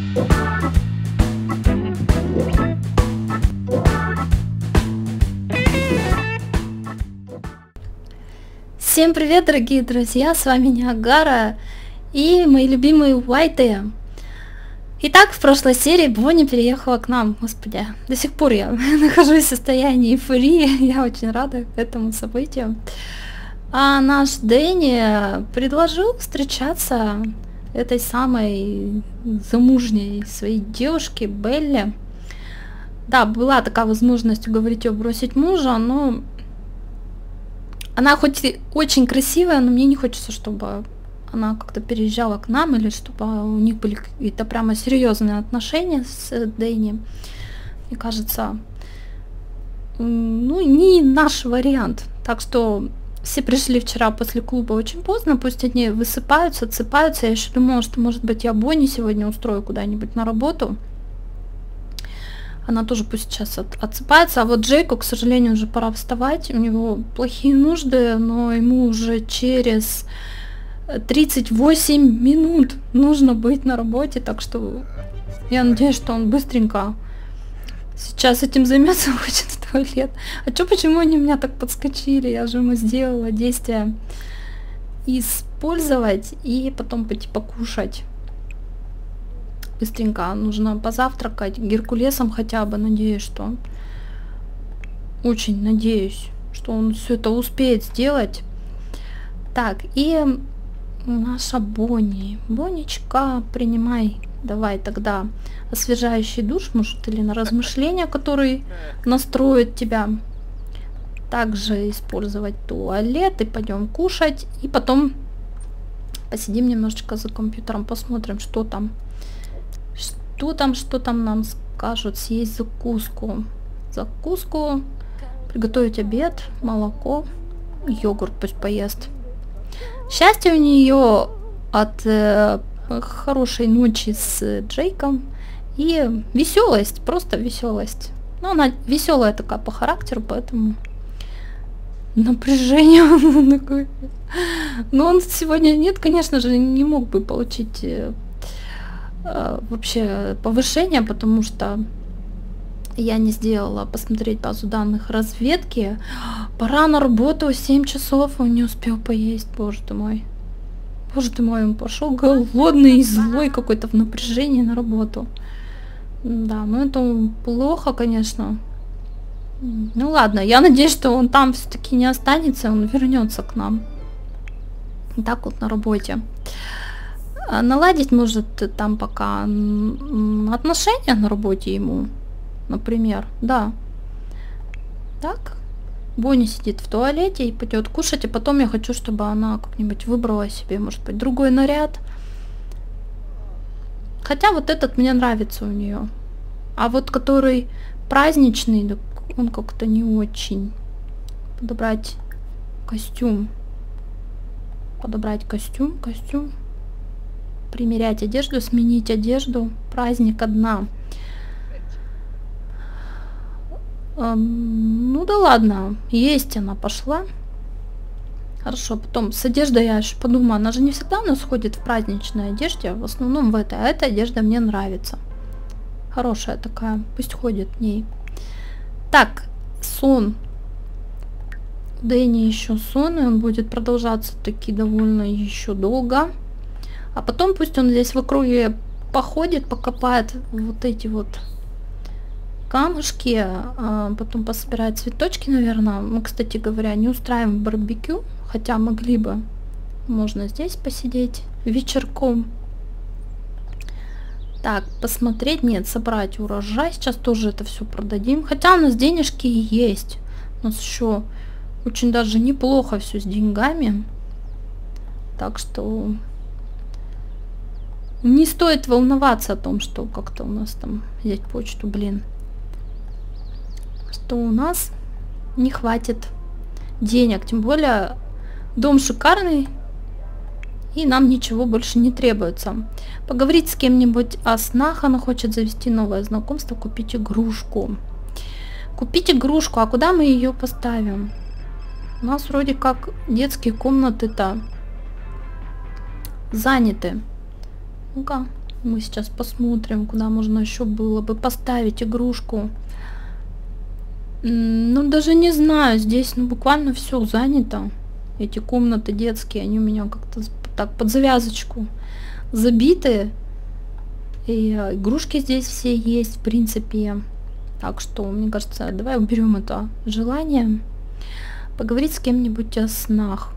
Всем привет, дорогие друзья, с вами Ниагара и мои любимые Уайты. Итак, в прошлой серии Бонни переехала к нам, господи, до сих пор я нахожусь в состоянии эйфории, я очень рада этому событию. А наш Дэнни предложил встречаться этой самой замужней своей девушке Белли. Да, была такая возможность уговорить ее бросить мужа, но она хоть и очень красивая, но мне не хочется, чтобы она как-то переезжала к нам, или чтобы у них были какие-то прямо серьезные отношения с Дэнни. Мне кажется, ну, не наш вариант. Так что все пришли вчера после клуба очень поздно, пусть они высыпаются, отсыпаются. Я еще думала, что, может быть, я Бонни сегодня устрою куда-нибудь на работу. Она тоже пусть сейчас отсыпается. А вот Джейку, к сожалению, уже пора вставать. У него плохие нужды, но ему уже через 38 минут нужно быть на работе. Так что я надеюсь, что он быстренько сейчас этим займется, хочет в туалет. А чё, почему они меня так подскочили? Я же ему сделала действие использовать и потом пойти покушать. Быстренько нужно позавтракать геркулесом хотя бы, надеюсь, что... Очень надеюсь, что он все это успеет сделать. Так, и наша Бонни. Бонничка, принимай, давай тогда освежающий душ, может, или на размышления, который настроит тебя. Также использовать туалет, и пойдем кушать, и потом посидим немножечко за компьютером, посмотрим, что там. Что там нам скажут, съесть закуску. Приготовить обед, молоко, йогурт пусть поест. Счастье у нее от хорошей ночи с Джейком и веселость, просто веселость. Но она веселая такая по характеру, поэтому напряжение. Но он сегодня нет, конечно же, не мог бы получить вообще повышение, потому что я не сделала посмотреть базу данных разведки. Пора на работу, 7 часов, он не успел поесть, боже ты мой. Боже ты мой, он пошел голодный и злой какой-то в напряжении на работу. Да, ну это плохо, конечно. Ну ладно, я надеюсь, что он там все-таки не останется, он вернется к нам. Так вот на работе. Наладить может там пока отношения на работе ему, например, да. Так, Бонни сидит в туалете и пойдет кушать, и потом я хочу, чтобы она как-нибудь выбрала себе, может быть, другой наряд. Хотя вот этот мне нравится у нее, а вот который праздничный, он как-то не очень. Подобрать костюм. Примерять одежду, сменить одежду. Праздник одна. Ну да ладно, есть она пошла. Хорошо, потом с одеждой я еще подумаю, она же не всегда у нас ходит в праздничной одежде, в основном в этой. А эта одежда мне нравится. Хорошая такая, пусть ходит в ней. Так, сон. У Дэнни еще сон, и он будет продолжаться таки довольно еще долго. А потом пусть он здесь в округе походит, покопает вот эти вот камушки, а потом пособирает цветочки, наверное. Мы, кстати говоря, не устраиваем барбекю, хотя могли бы. Можно здесь посидеть вечерком. Так, посмотреть, нет, собрать урожай. Сейчас тоже это все продадим. Хотя у нас денежки есть. У нас еще очень даже неплохо все с деньгами. Так что... Не стоит волноваться о том, что как-то у нас там взять почту, блин. Что у нас не хватит денег. Тем более дом шикарный, и нам ничего больше не требуется. Поговорить с кем-нибудь о снах. Она хочет завести новое знакомство, купить игрушку. Купить игрушку. А куда мы ее поставим? У нас вроде как детские комнаты-то заняты. Ну-ка, Мы сейчас посмотрим, куда можно еще было бы поставить игрушку. Ну, даже не знаю, здесь ну, буквально все занято. Эти комнаты детские, они у меня как-то так под завязочку забиты. И игрушки здесь все есть, в принципе. Так что, мне кажется, давай уберем это желание. Поговорить с кем-нибудь о снах.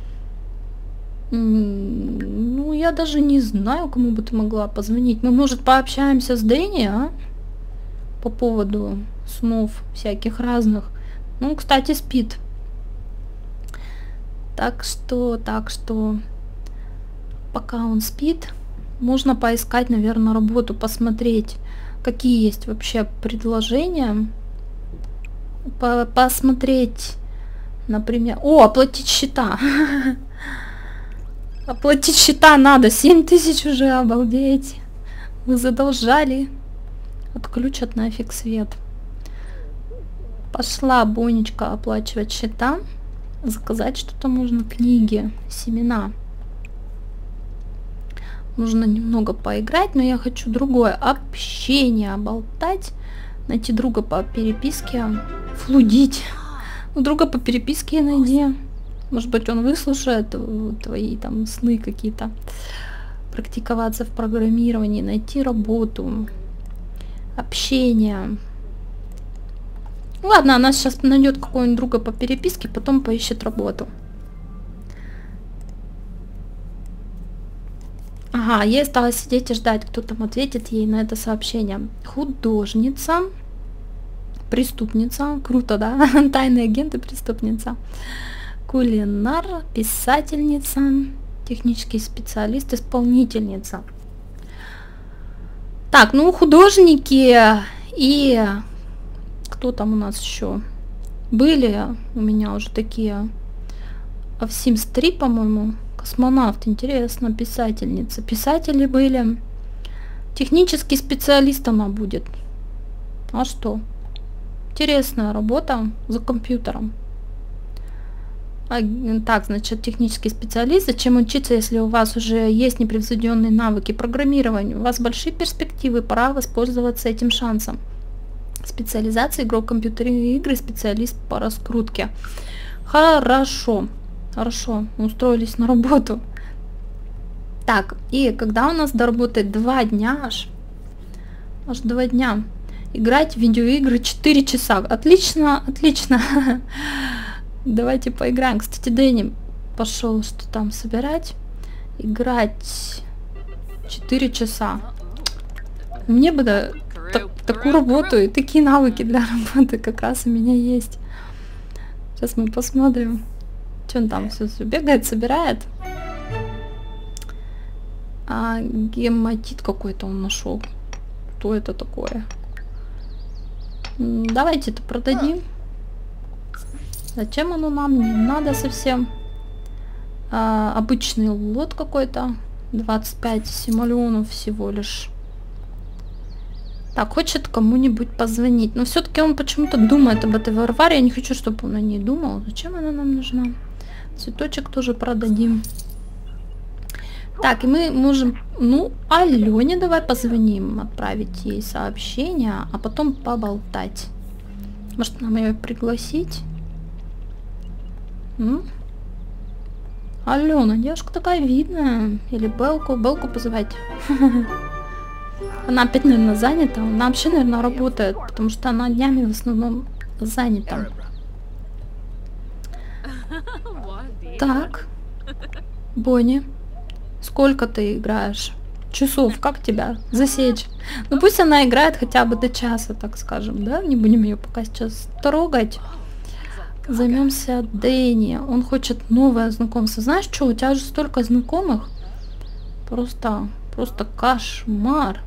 Ну, я даже не знаю, кому бы ты могла позвонить. Мы, может, пообщаемся с Дэнни, а? По поводу снов всяких разных. Ну, кстати, спит. Так что, пока он спит, можно поискать, наверное, работу, посмотреть, какие есть вообще предложения. Посмотреть, например... О, оплатить счета. Оплатить счета надо. 7000 уже, обалдеть. Мы задолжали. Отключат нафиг свет. Пошла Бонечка оплачивать счета. Заказать что-то можно. Книги, семена. Нужно немного поиграть, но я хочу другое. Общение, болтать. Найти друга по переписке. Флудить. Ну, друга по переписке найди. Может быть, он выслушает твои там сны какие-то. Практиковаться в программировании. Найти работу. Общение. Ладно, она сейчас найдет какого-нибудь друга по переписке, потом поищет работу. Ага, ей осталось сидеть и ждать, кто там ответит ей на это сообщение. Художница. Преступница. Круто, да? Тайный агент и преступница. Кулинар. Писательница. Технический специалист. Исполнительница. Так, ну художники и... Кто там у нас еще? Были у меня уже такие... В Sims 3, по-моему. Космонавт, интересно, писательница. Писатели были. Технический специалист она будет. А что? Интересная работа за компьютером. Так, значит, технический специалист. Зачем учиться, если у вас уже есть непревзойденные навыки программирования? У вас большие перспективы, пора воспользоваться этим шансом. Специализация, игрок компьютерные игры, специалист по раскрутке. Хорошо. Хорошо, устроились на работу. Так, и когда у нас доработает 2 дня аж 2 дня. Играть в видеоигры 4 часа. Отлично, отлично. Давайте поиграем. Кстати, Дэнни пошел что там собирать. Играть 4 часа. Мне бы такую работу и такие навыки для работы как раз у меня есть. Сейчас мы посмотрим. Что он там все бегает, собирает? Гематит какой-то он нашел. Что это такое? Давайте это продадим. Зачем оно нам? Не надо совсем. Обычный лот какой-то. 25 симолеонов всего лишь. Так, хочет кому-нибудь позвонить. Но все-таки он почему-то думает об этой Варваре. Я не хочу, чтобы он о ней думал. Зачем она нам нужна? Цветочек тоже продадим. Так, и мы можем... Ну, Алене давай позвоним. Отправить ей сообщение, а потом поболтать. Может, нам ее пригласить? Алена, девушка такая видная. Или Белку. Белку позывать. Она опять, наверное, занята. Она вообще, наверное, работает, потому что она днями в основном занята. Так. Бонни, сколько ты играешь? Часов, как тебя засечь? Ну пусть она играет хотя бы до часа, так скажем, да? Не будем ее пока сейчас трогать. Займемся Дэнни. Он хочет новое знакомство. Знаешь что, у тебя же столько знакомых. Просто кошмар.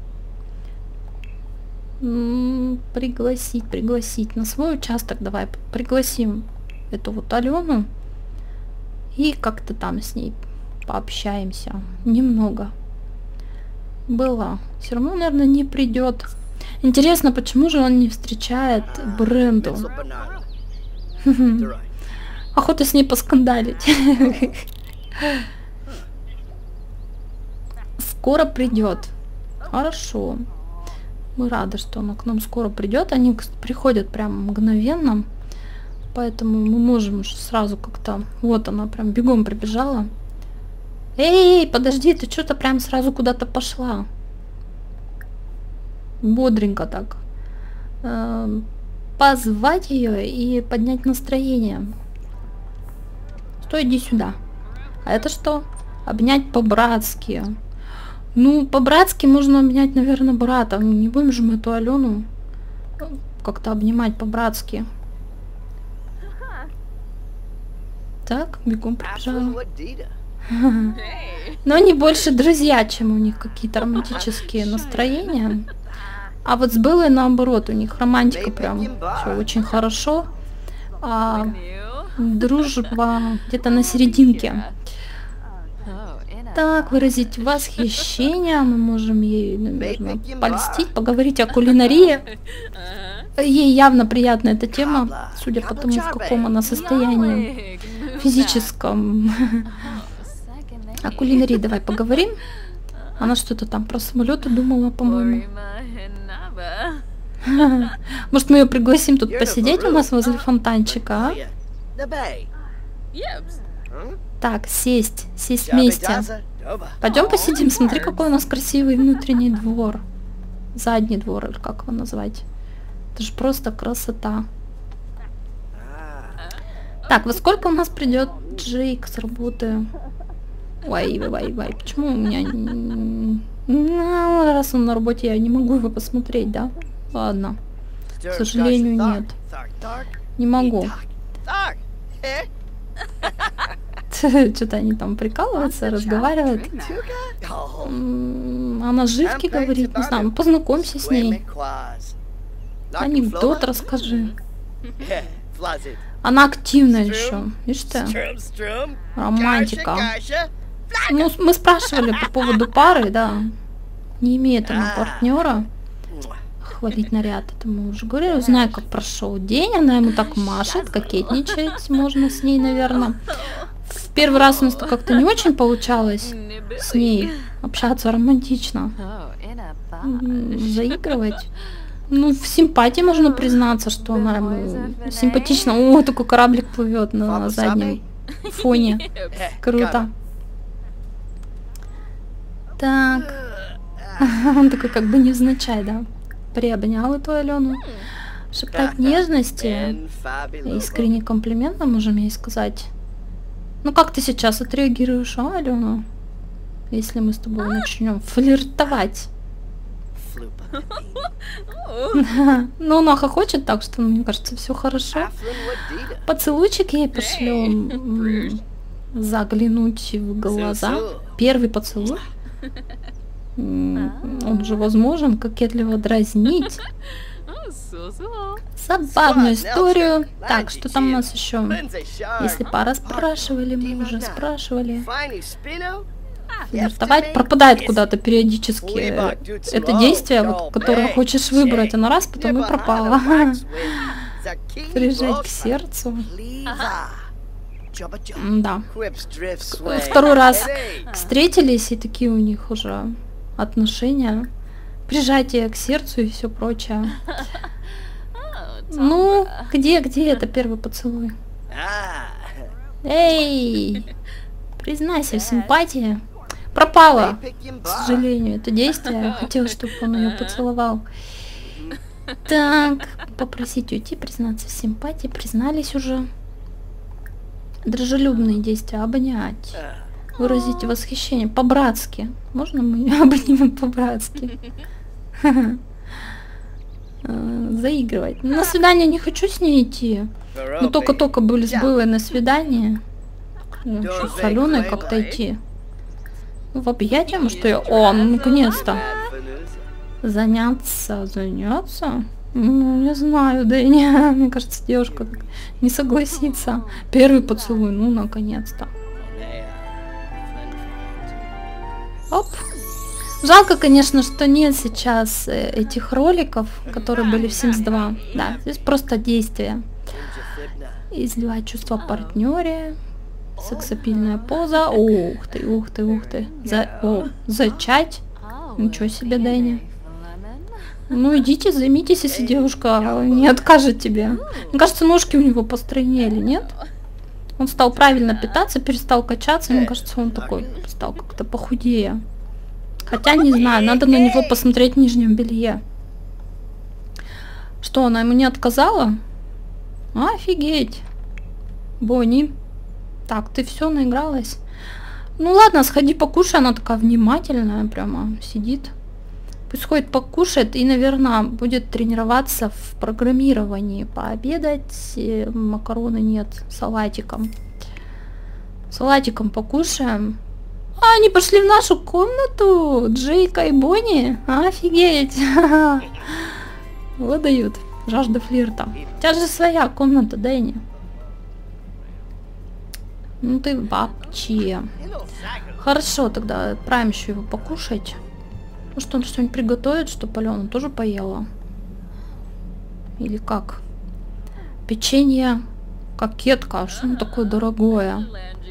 Пригласить на свой участок. Давай пригласим эту вот Алену. И как-то там с ней пообщаемся. Немного. Было. Все равно, наверное, не придет. Интересно, почему же он не встречает Бренду? Охота с ней поскандалить. Скоро придет. Хорошо. Мы рады, что она к нам скоро придет. Они приходят прям мгновенно. Поэтому мы можем сразу как-то... Вот она прям бегом прибежала. Эй, подожди, ты что-то прям сразу куда-то пошла. Бодренько так. Позвать ее и поднять настроение. Стой, иди сюда. А это что? Обнять по-братски. Ну, по-братски можно обнять, наверное, брата. Ну, не будем же мы эту Алену как-то обнимать по-братски. Так, бегом прибежала. Но они больше друзья, чем у них какие-то романтические настроения. А вот с Беллой наоборот, у них романтика прям все очень хорошо. А дружба где-то на серединке. Так, выразить восхищение. Мы можем ей, наверное, польстить, поговорить о кулинарии. Ей явно приятна эта тема, судя по тому, в каком она состоянии физическом. О кулинарии давай поговорим. Она что-то там про самолеты думала, по-моему. Может, мы ее пригласим тут посидеть у нас возле фонтанчика, а? Так, сесть вместе. Пойдем посидим, смотри, какой у нас красивый внутренний двор. Задний двор, или как его назвать. Это же просто красота. Так, во сколько у нас придет Джейк с работы? Ой, почему у меня... Ну, раз он на работе, я не могу его посмотреть, да? Ладно. К сожалению, нет. Не могу. Что-то они там прикалываются, разговаривают. Она живки говорит, не знаю, ну познакомься с ней. Анекдот расскажи. Она активная еще, видишь ты? Романтика. Ну, мы спрашивали по поводу пары, да. Не имеет она партнера. Хвалить наряд, это мы уже говорили. Узнай, как прошел день. Она ему так машет, кокетничать можно с ней, наверное. В первый раз у нас как-то не очень получалось с ней общаться романтично. Заигрывать. Ну, в симпатии можно признаться, что она ему симпатична. О, такой кораблик плывет на заднем фоне. Круто. Так. Он такой как бы невзначай, да? Приобнял эту Алену. Шептать нежности. Искренний комплимент мы можем ей сказать. Ну как ты сейчас отреагируешь, а, Алена? Если мы с тобой начнем флиртовать. Ну, она хохочет так, что, мне кажется, все хорошо. Поцелуйчик ей пошлем. Заглянуть в глаза. Первый поцелуй. Он же возможен кокетливо дразнить. Забавную историю. Так, что там у нас еще? Если пара спрашивали, мы уже спрашивали. Флиртовать пропадает куда-то периодически. Это действие, вот, которое хочешь выбрать, оно раз, потом и пропало. Прижать к сердцу. Да. Второй раз встретились, и такие у них уже отношения. Прижатие к сердцу и все прочее. Ну, где это первый поцелуй? Эй! Признайся в симпатии. Пропало, к сожалению, это действие. Я хотела, чтобы он ее поцеловал. Так, попросить уйти, признаться в симпатии. Признались уже. Дружелюбные действия. Обнять. Выразить восхищение. По-братски. Можно мы обнимем по-братски? Заигрывать. На свидание не хочу с ней идти. Мы только-только были с Беллой на свидании. Что, с Аленой как-то идти? В объятия, может, ее... О, ну, наконец-то. Заняться? Ну, не знаю, да и не... Мне кажется, девушка не согласится. Первый поцелуй, ну, наконец-то. Оп. Жалко, конечно, что нет сейчас этих роликов, которые были в Sims 2. Да, здесь просто действие. Изливать чувства о партнере. Сексапильная поза. Ух ты. Зачать. Ничего себе, Дэнни. Ну идите, займитесь, если девушка не откажет тебе. Мне кажется, ножки у него постройнели, нет? Он стал правильно питаться, перестал качаться. Мне кажется, он такой стал как-то похудее. Хотя, не знаю, надо на него посмотреть в нижнем белье. Что, она ему не отказала? Офигеть. Бонни. Так, ты все наигралась? Ну ладно, сходи покушай. Она такая внимательная, прямо сидит. Пусть ходит покушает и, наверное, будет тренироваться в программировании. Пообедать. Макароны нет. Салатиком. Салатиком покушаем. А, они пошли в нашу комнату. Джейка и Бонни. Офигеть. Вот дают. Жажда флирта. У тебя же своя комната, Дэнни. Ну ты вообще. Хорошо, тогда отправим еще его покушать. Может, он что-нибудь приготовит, чтобы Алена тоже поела? Или как? Печенье, кокетка, что оно такое дорогое?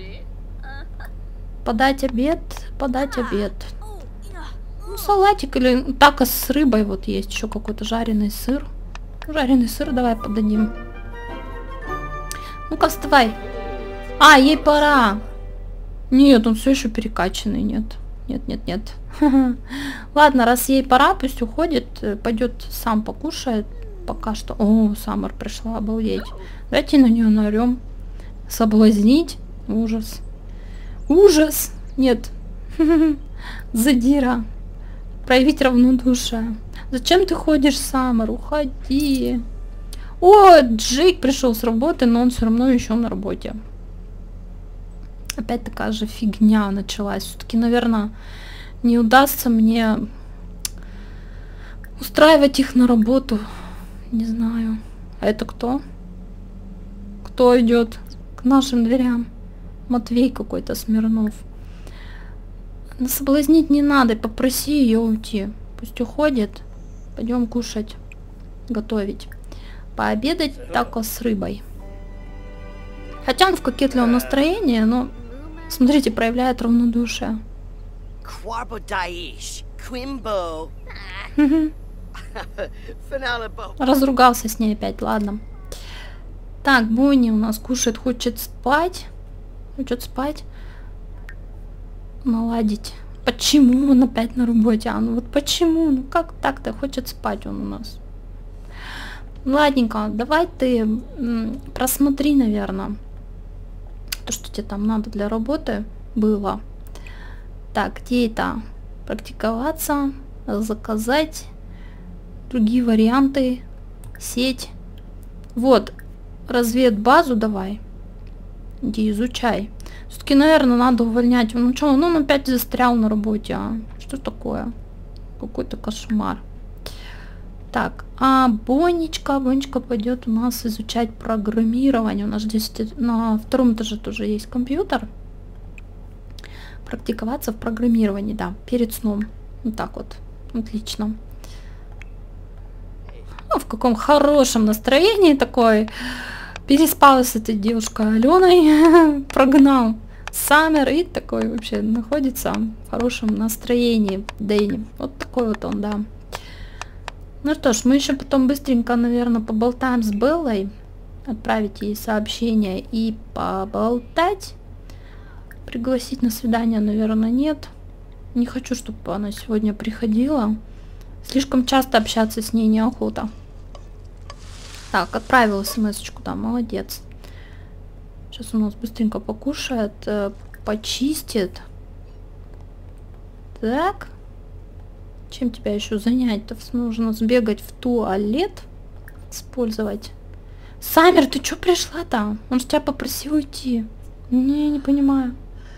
Подать обед, подать обед. Ну, салатик или тако с рыбой вот есть. Еще какой-то жареный сыр. Жареный сыр давай подадим. Ну-ка, вставай. А, ей пора. Нет, он все еще перекачанный, нет. Нет, нет, нет. Ладно, раз ей пора, пусть уходит. Пойдет сам покушает. Пока что. О, Саммер пришла, обалдеть. Давайте на нее наорем. Соблазнить. Ужас. Ужас. Нет. Задира. Проявить равнодушие. Зачем ты ходишь, Саммер? Уходи. О, Джейк пришел с работы, но он все равно еще на работе. Опять такая же фигня началась. Все-таки, наверное, не удастся мне устраивать их на работу. Не знаю. А это кто? Кто идет к нашим дверям? Матвей какой-то, Смирнов. Но соблазнить не надо. Попроси ее уйти. Пусть уходит. Пойдем кушать. Готовить. Пообедать тако с рыбой. Хотя он в кокетливом настроении, но... Смотрите, проявляет равнодушие. Разругался с ней опять, ладно. Так, Бонни у нас кушает, хочет спать. Хочет спать. Наладить. Почему он опять на работе? А ну вот почему? Ну как так-то? Хочет спать он у нас. Ладненько, давай ты просмотри, наверное. То, что тебе там надо для работы было. Так, где это? Практиковаться, заказать, другие варианты, сеть. Вот, разведбазу давай. Иди изучай. Все-таки, наверное, надо увольнять. Ну что, он опять застрял на работе, а? Что такое? Какой-то кошмар. Так, а Бонечка пойдет у нас изучать программирование. У нас здесь на втором этаже тоже есть компьютер. Практиковаться в программировании, да, перед сном. Вот так вот. Отлично. Ну, в каком хорошем настроении такой. Переспал с этой девушкой Аленой. Прогнал Саммер и такой вообще находится в хорошем настроении Дэнни. Вот такой вот он, да. Ну что ж, мы еще потом быстренько, наверное, поболтаем с Беллой. Отправить ей сообщение и поболтать. Пригласить на свидание, наверное, нет. Не хочу, чтобы она сегодня приходила. Слишком часто общаться с ней неохота. Так, отправила смс-очку, да, молодец. Сейчас у нас быстренько покушает, почистит. Так. Чем тебя еще занять-то? Нужно сбегать в туалет. Использовать. Саммер, ты что пришла-то? Он же тебя попросил уйти. Не понимаю.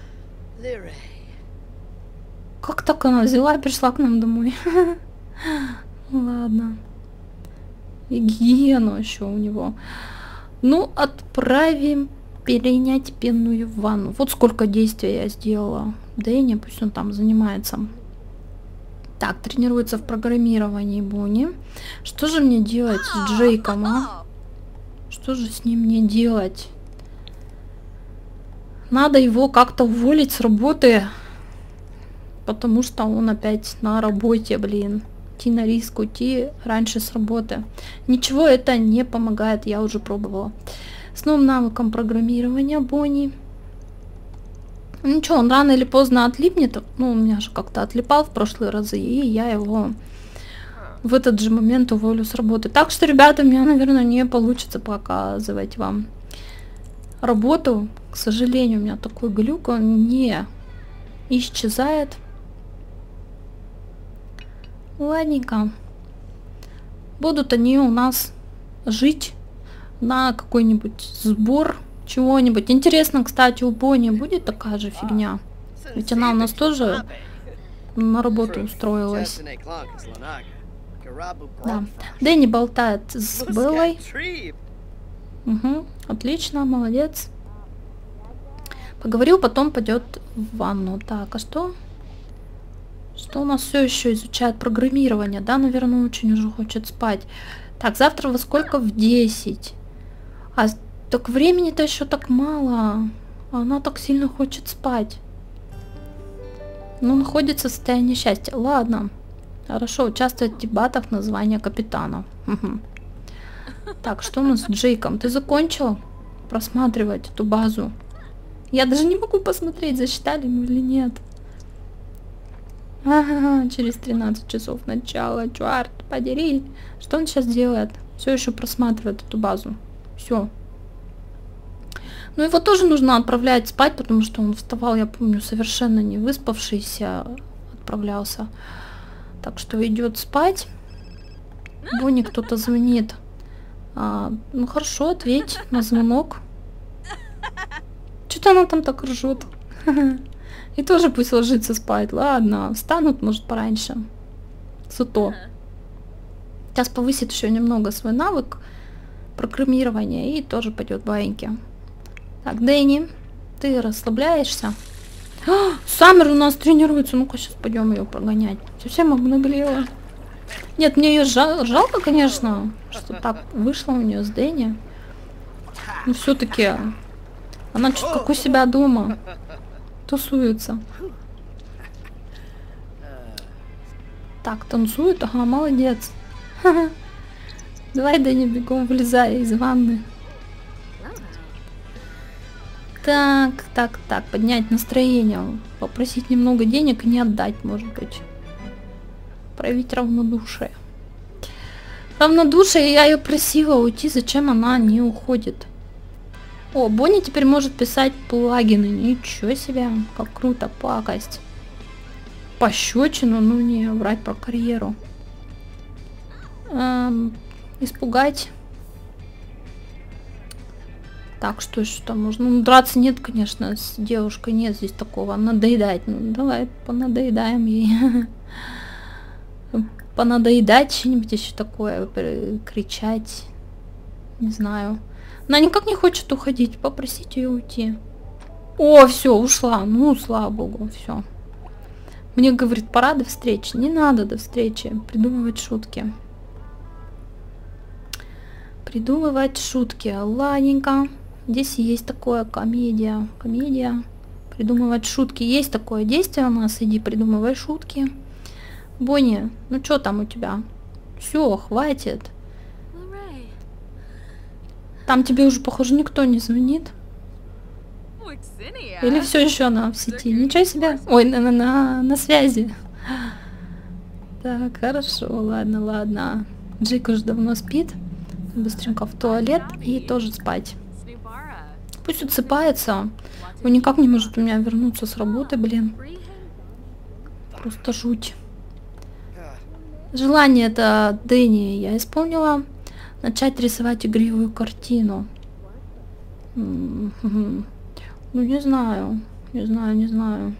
Как так она взяла и пришла к нам домой? Ладно. И гигиену еще у него. Ну, отправим перенять пенную ванну. Вот сколько действий я сделала. Дэнни, пусть он там занимается. Так, тренируется в программировании Бонни. Что же мне делать с Джейком, а? Что же с ним мне делать? Надо его как-то уволить с работы. потому что он опять на работе, блин. Идти на риск, уйти раньше с работы. Ничего это не помогает, я уже пробовала. С новым навыком программирования Бонни. Ничего, он рано или поздно отлипнет. Ну, у меня же как-то отлипал в прошлые разы, и я его в этот же момент уволю с работы. Так что, ребята, у меня, наверное, не получится показывать вам работу. К сожалению, у меня такой глюк, он не исчезает. Ладненько. Будут они у нас жить на какой-нибудь сбор чего-нибудь. Интересно, кстати, у Бонни будет такая же фигня? Ведь она у нас тоже на работу устроилась. Да. Дэнни болтает с Беллой. Угу. Отлично, молодец. Поговорил, потом пойдет в ванну. Так, а что? Что у нас все еще изучает программирование? Да, наверное, очень уже хочет спать. Так, завтра во сколько? В 10. А так времени-то еще так мало. Она так сильно хочет спать. Ну, находится в состоянии счастья. Ладно. Хорошо, участвует в дебатах на звание капитана. Угу. Так, что у нас с Джейком? Ты закончил просматривать эту базу? Я даже не могу посмотреть, засчитали мы или нет. Ага, через 13 часов начала. Черт подери. Что он сейчас делает? Все еще просматривает эту базу. Все. Ну, его тоже нужно отправлять спать, потому что он вставал, я помню, совершенно не выспавшийся, отправлялся. Так что идет спать. Бонни кто-то звонит. Ну хорошо, ответь на звонок. Что-то она там так ржет. И тоже пусть ложится спать. Ладно, встанут, может, пораньше. Зато. Сейчас повысит еще немного свой навык программирования и тоже пойдет баиньки. Так, Дэнни, ты расслабляешься? Саммер у нас тренируется. Ну-ка, сейчас пойдем ее прогонять. Совсем обнаглела. Нет, мне ее жалко, конечно, что так вышло у нее с Дэнни. Но все-таки она что-то как у себя дома тусуется. Так, танцует? Ага, молодец. Давай, Дэнни, бегом вылезай из ванны. Так, поднять настроение. Попросить немного денег и не отдать, может быть. Проявить равнодушие. Равнодушие, я ее просила уйти, зачем она не уходит? О, Бонни теперь может писать плагины. Ничего себе, как круто, пакость. Пощечину, ну не врать про карьеру. Испугать. Так, что еще там можно? Ну, драться нет, конечно, с девушкой нет здесь такого. Надоедать. Ну, давай понадоедаем ей. Понадоедать, что-нибудь еще такое. Кричать. Не знаю. Она никак не хочет уходить. Попросить ее уйти. О, все, ушла. Ну, слава богу, все. Мне говорит, пора до встречи. Не надо до встречи. Придумывать шутки. Придумывать шутки. Ладненько. Здесь есть такое комедия. Комедия. Придумывать шутки. Есть такое действие у нас. Иди придумывай шутки. Бонни, ну что там у тебя? Все, хватит. Там тебе уже, похоже, никто не звонит. Или все еще она в сети? Ничего себе. Ой, на связи. Так, хорошо, ладно. Джейк уже давно спит. Быстренько в туалет и тоже спать. Пусть отсыпается. Он никак не может у меня вернуться с работы, блин. Просто жуть. Желание это Дэнни я исполнила. Начать рисовать игривую картину. Ну, не знаю. Не знаю.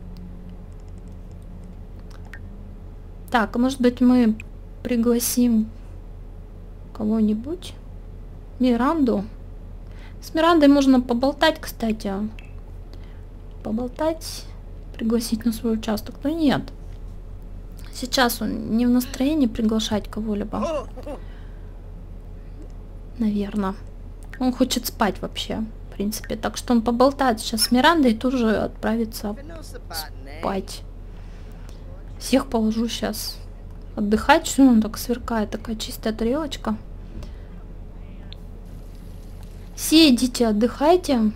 Так, а может быть мы пригласим кого-нибудь? Миранду? С Мирандой можно поболтать, кстати. Поболтать, пригласить на свой участок. Но нет. Сейчас он не в настроении приглашать кого-либо. Наверное. Он хочет спать вообще, в принципе. Так что он поболтает сейчас с Мирандой и тоже отправится спать. Всех положу сейчас отдыхать. Все, он так сверкает, такая чистая тарелочка. Все идите отдыхайте.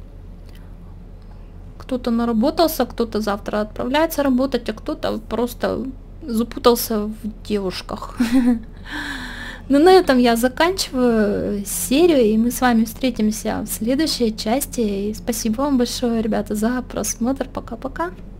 Кто-то наработался, кто-то завтра отправляется работать, а кто-то просто запутался в девушках. Ну, на этом я заканчиваю серию, и мы с вами встретимся в следующей части. И спасибо вам большое, ребята, за просмотр. Пока-пока.